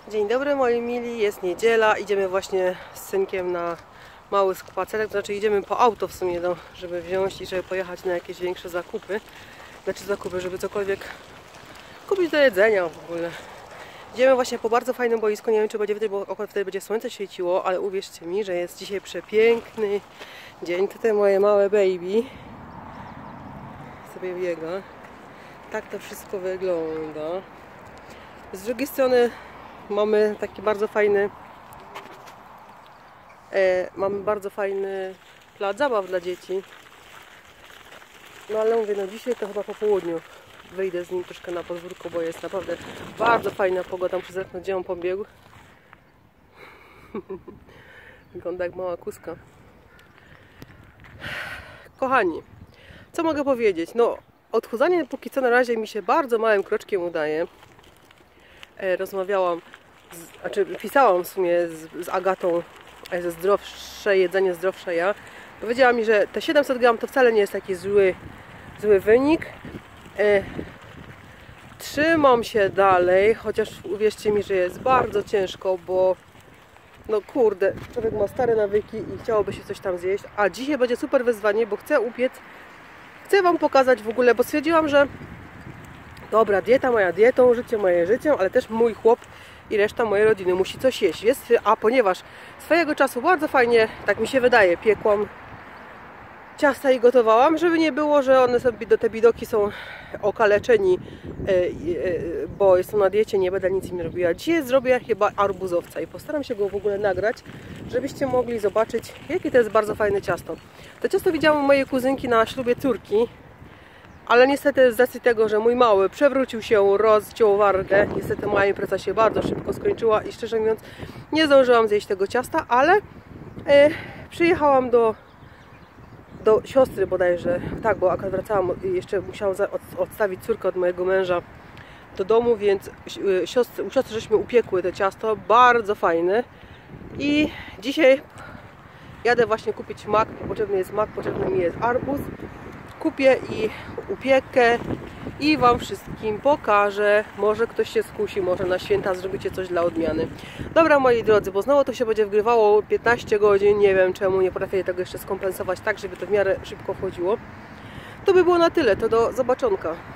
Dzień dobry moi mili, jest niedziela, idziemy właśnie z synkiem na mały spacerek, to znaczy idziemy po auto w sumie, żeby wziąć i żeby pojechać na jakieś większe zakupy. Żeby cokolwiek kupić do jedzenia w ogóle. Idziemy właśnie po bardzo fajnym boisku, nie wiem czy będzie widać, bo akurat wtedy będzie słońce świeciło, ale uwierzcie mi, że jest dzisiaj przepiękny dzień. Tutaj moje małe baby sobie biega. Tak to wszystko wygląda. Z drugiej strony mamy taki bardzo fajny plac zabaw dla dzieci. No ale mówię, no dzisiaj to chyba po południu wyjdę z nim troszkę na podwórko, bo jest naprawdę bardzo fajna pogoda. Muszę zerknąć, gdzie on pobiegł. Wygląda jak mała kuska. Kochani, co mogę powiedzieć? No, odchudzanie póki co na razie mi się bardzo małym kroczkiem udaje. Pisałam w sumie z Agatą ze zdrowsze jedzenie, zdrowsze ja. Powiedziała mi, że te 700 gram to wcale nie jest taki zły wynik. Trzymam się dalej, chociaż uwierzcie mi, że jest bardzo ciężko, bo no kurde, człowiek ma stare nawyki i chciałoby się coś tam zjeść. A dzisiaj będzie super wyzwanie, bo chcę upiec, chcę wam pokazać w ogóle, bo stwierdziłam, że dobra, dieta moja dietą, życie moje życiem, ale też mój chłop i reszta mojej rodziny musi coś jeść. A ponieważ swojego czasu bardzo fajnie, tak mi się wydaje, piekłam ciasta i gotowałam, żeby nie było, że one sobie, te bidoki są okaleczeni, bo jestem na diecie, nie będę nic im robiła. Dzisiaj zrobię chyba arbuzowca i postaram się go w ogóle nagrać, żebyście mogli zobaczyć, jakie to jest bardzo fajne ciasto. To ciasto widziałam u mojej kuzynki na ślubie córki, ale niestety z racji tego, że mój mały przewrócił się, rozciął wargę, niestety moja impreza się bardzo szybko skończyła i szczerze mówiąc nie zdążyłam zjeść tego ciasta, ale przyjechałam do siostry bodajże, tak, bo akurat wracałam i jeszcze musiałam odstawić córkę od mojego męża do domu, więc u siostry żeśmy upiekły to ciasto, bardzo fajne. I dzisiaj jadę właśnie kupić mak, potrzebny jest mak, potrzebny mi jest arbuz. Kupię i upiekę i wam wszystkim pokażę. Może ktoś się skusi, może na święta zrobicie coś dla odmiany. Dobra moi drodzy, bo znowu to się będzie wgrywało 15 godzin, nie wiem czemu, nie potrafię tego jeszcze skompensować tak, żeby to w miarę szybko wchodziło. To by było na tyle, to do zobaczonka.